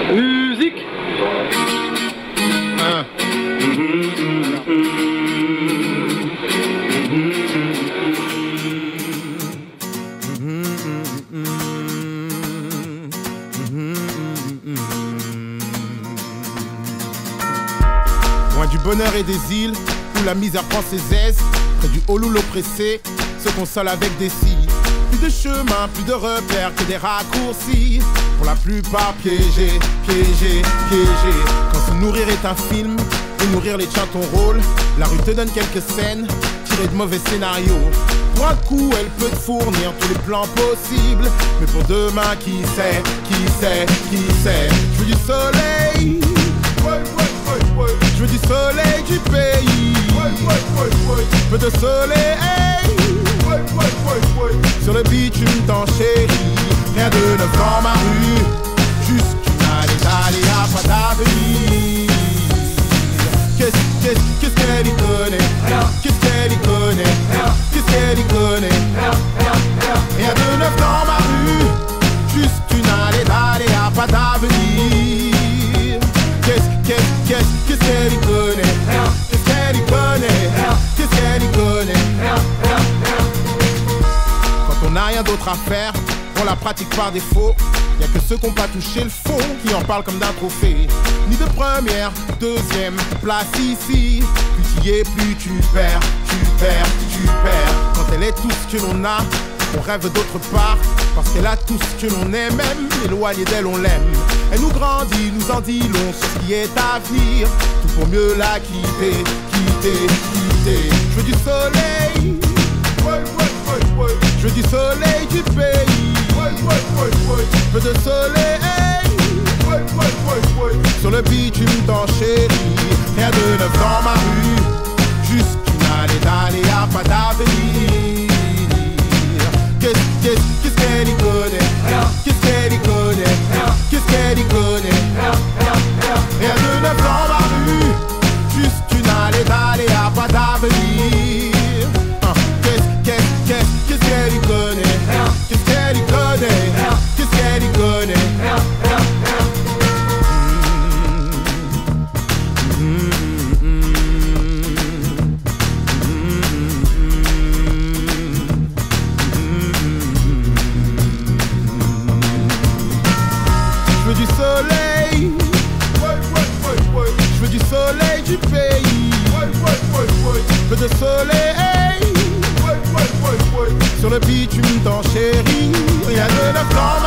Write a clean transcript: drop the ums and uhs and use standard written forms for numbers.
Musique. Loin du bonheur et des îles, où la misère prend ses aises, près du Holoul oppressé, se console avec des scies. Plus de chemin, plus de repères que des raccourcis. Pour la plupart piégés, piégés, piégés. Quand se nourrir est un film, et nourrir les tiens ton rôle, la rue te donne quelques scènes, tirées de mauvais scénarios. Pour un coup, elle peut te fournir tous les plans possibles. Mais pour demain, qui sait, qui sait, qui sait. Je veux du soleil, je veux du soleil du pays. Peu de soleil, sur le bitume t'enchéris. Rien de neuf dans ma rue, juste une allée d'aléa, pas d'avenir. Qu'est-ce qu'elle y connaît? Qu'est-ce qu'elle y connaît? Qu'est-ce qu'elle y connaît? Rien de neuf dans ma rue, juste une allée d'aléa, pas d'avenir. Qu'est-ce qu'elle y connaît? Qu'est-ce qu'elle y connaît? Qu'est-ce qu'elle y connaît? Quand on n'a rien d'autre à faire, on la pratique par défaut. Y'a que ceux qui n'ont pas touché le fond qui en parlent comme d'un trophée. Ni de première, deuxième place ici. Plus tu y es, plus tu perds, tu perds, tu perds. Quand elle est tout ce que l'on a, on rêve d'autre part. Parce qu'elle a tout ce que l'on est, même éloigné d'elle on l'aime. Elle nous grandit, nous en dit long sur ce qui est à venir. Tout pour mieux la quitter, quitter, quitter. Je veux du soleil, je veux du soleil du pays. Peu de soleil, sur le bitume t'enchéris. Rien de neuf dans ma rue, juste une allée d'aléa, pas d'avenir. Qu'est-ce qu'elle y connaît? Qu'est-ce qu'elle y connaît? Qu'est-ce qu'elle y connaît? Rien de neuf dans ma rue, juste une allée d'aléa, pas d'avenir. Qu'est-ce qu'elle y connaît? Qu'est-ce qu'elle y connaît? Qu'est-ce qu'elle y connaît? Je veux du soleil, je veux du soleil du pays. Peu de soleil, sur le bitume t'enchéris. Rien de neuf dans